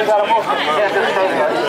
からもう建設したいのは